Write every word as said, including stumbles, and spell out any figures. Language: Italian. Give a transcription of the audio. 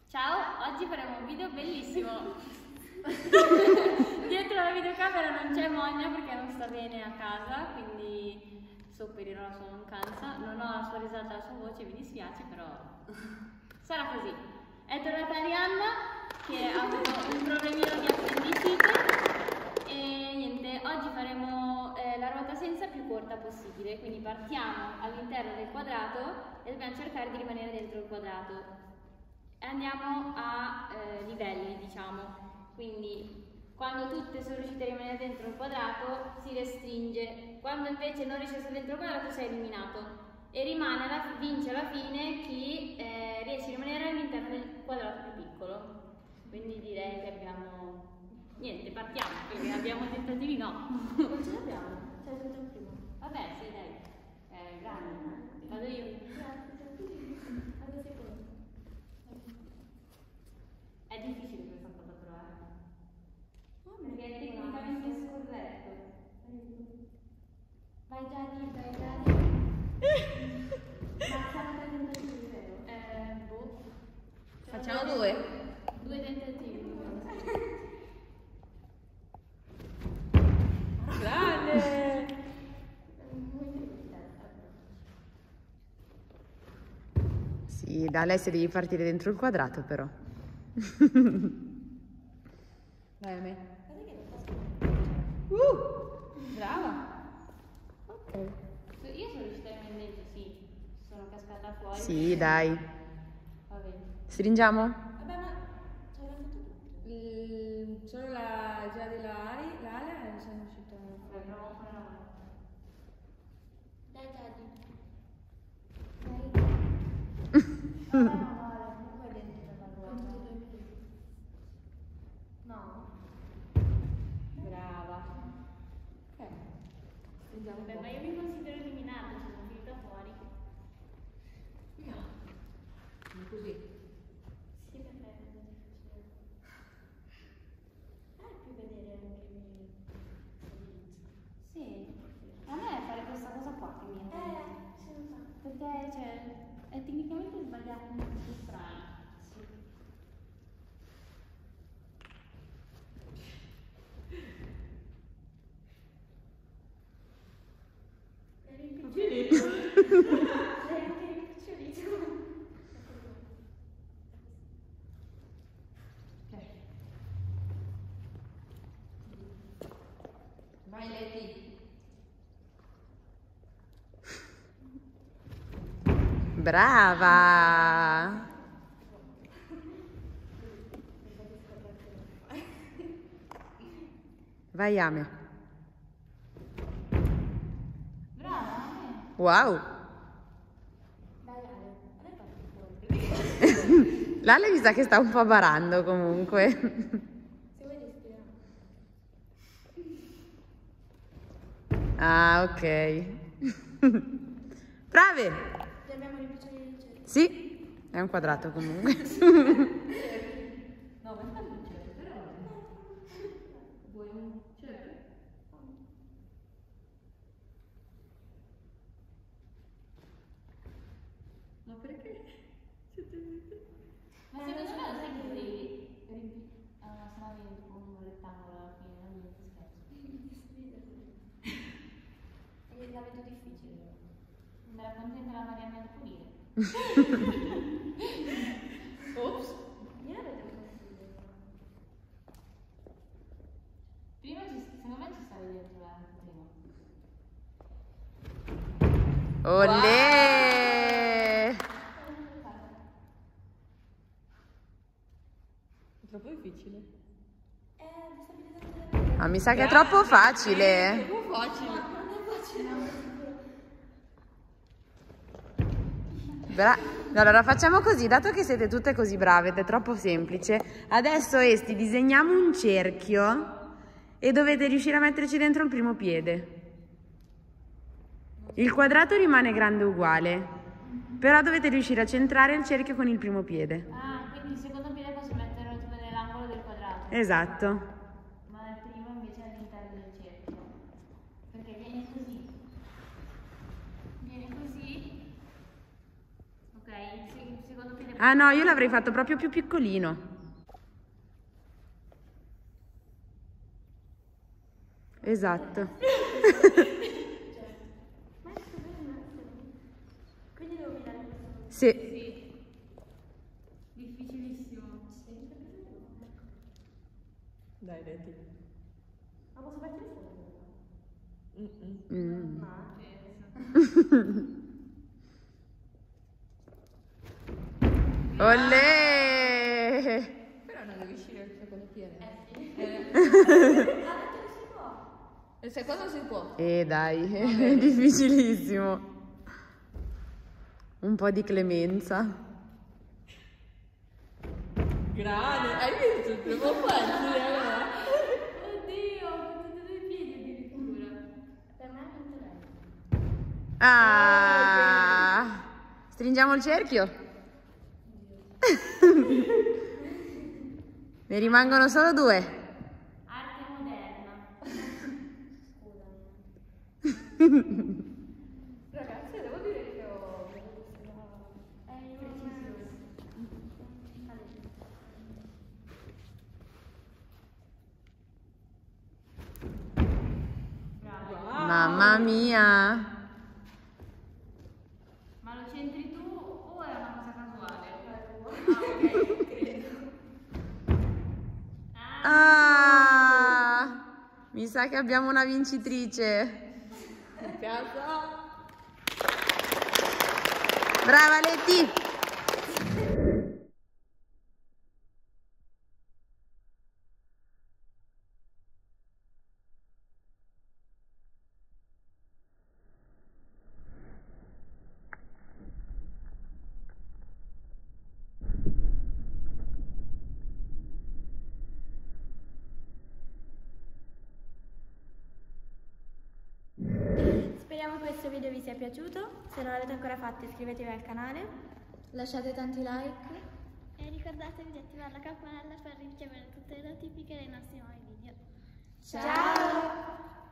Ciao, oggi faremo un video bellissimo. Dietro la videocamera non c'è Monia perché non sta bene a casa, quindi sopperirò la sua mancanza. Non ho la sua risata, la sua voce, mi dispiace, però sarà così. È tornata Arianna che ha avuto un problemino di appendicite e niente, oggi faremo eh, la ruota senza più corta possibile, quindi partiamo all'interno del quadrato e dobbiamo cercare di rimanere dentro il quadrato. E andiamo a eh, livelli, diciamo, quindi quando tutte sono riuscite a rimanere dentro il quadrato si restringe, quando invece non riesci a stare dentro il quadrato sei eliminato e rimane alla, vince alla fine chi eh, riesce a rimanere all'interno del quadrato più piccolo. Quindi direi che abbiamo niente, partiamo perché abbiamo tentativi no. Non ce l'abbiamo, c'è tutto il primo. Vabbè, sì, dai, è grande, vado io. Vado secondo. È difficile questa cosa però, eh? Perché è tecnicamente scorretto. Vai Gianni, vai Gianni. Ma siamo tre tentativi, vero? Eh, boh. Facciamo due. Due tentativi. Grande! Sì, da lei se devi partire dentro il quadrato però. Vai a me. Uh, brava. Ok. Io sono riuscita a rimanere dentro, sì. Sono cascata fuori. Sì, dai. Va bene. Stringiamo? Vabbè, ma ce l'abbiamo fatto tutti. Il, solo la già della Ali, l'ala e sono uscita fuori. Proviamo a fare una mano. Dai Gianni. Dai. Comunque dentro la Con tutti e ruota. due i piedi. No. Brava. Ok. Stringiamo un Vabbè, po'. ma io mi considero eliminata, ci sono finita fuori. Così. Sì, perché è difficile. Dai più vedere anche i miei. Sì. A me è fare questa cosa qua che mi Eh, sì, lo so. perché cioè, è tecnicamente sbagliato in modo strano. Sì. Eri impicciolito. Eri anche impicciolito. Ok. Vai Leti. Brava. Vai Ame. Brava, Wow. Dai Ale, a me parti fuori. L'Ale mi sa che sta un po' barando comunque. Se vuoi respirare. Ah, ok. Brave. Ti abbiamo rimpicciolito il cerchio. Sì, è un quadrato comunque. no, ma sta non c'è, però. Vuoi un cerchio? Ma perché? Ma secondo me lo sai che devi riempi- ah, se no viene tipo un rettangolo alla fine, non niente scherzo. E la vedo difficile. Me la consente la Marianna di pulire. Ops. Io la vedo difficile. Prima ci, secondo me ci stavi dentro la prima. Olè! È troppo difficile. Eh, destabilizzante della vita. Ah, mi sa che è troppo facile. Troppo facile. No, non è facile, non è sicuro. Bra- allora facciamo così, dato che siete tutte così brave ed è troppo semplice, adesso Esti disegniamo un cerchio e dovete riuscire a metterci dentro il primo piede. Il quadrato rimane grande uguale, però dovete riuscire a centrare il cerchio con il primo piede. Ah, quindi il secondo piede posso metterlo tipo nell'angolo del quadrato. Esatto. Ma il primo invece è all'interno del cerchio. Perché viene così. Viene così. Ok, il se- il secondo piede Ah no, io l'avrei fatto proprio più piccolino. Esatto. Quindi devo mirare questo. Sì. Sì. Difficilissimo. Dai, Leti. Ma posso farti il fuoco? Mm. Ma... Olè! Però non devi uscire il secondo piede. Eh sì. Eh, Ha detto che si può. il secondo si può. Eh dai, è difficilissimo. Un po' di clemenza. Grande, hai visto? È troppo facile, allora. Oddio, ho tutti e due i piedi addirittura. Per me è vinto lei. Ah! Stringiamo il cerchio? Ne rimangono solo due. Arte moderna. Ragazzi, devo dire che ho... È Mamma mia! Ma lo centri tu o è una cosa casuale? Ah, Ah! Mi sa che abbiamo una vincitrice. Mi piace. Brava Leti! Speriamo che questo video vi sia piaciuto. Se non l'avete ancora fatto iscrivetevi al canale. Lasciate tanti like. E ricordatevi di attivare la campanella per ricevere tutte le notifiche dei nostri nuovi video. Ciao!